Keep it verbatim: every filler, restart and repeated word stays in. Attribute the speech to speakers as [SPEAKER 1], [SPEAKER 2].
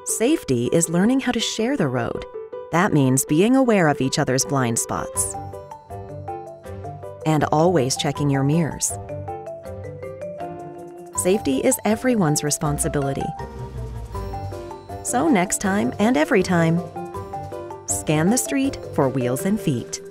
[SPEAKER 1] Safety is learning how to share the road. That means being aware of each other's blind spots. And always checking your mirrors. Safety is everyone's responsibility. So next time and every time, scan the street for wheels and feet.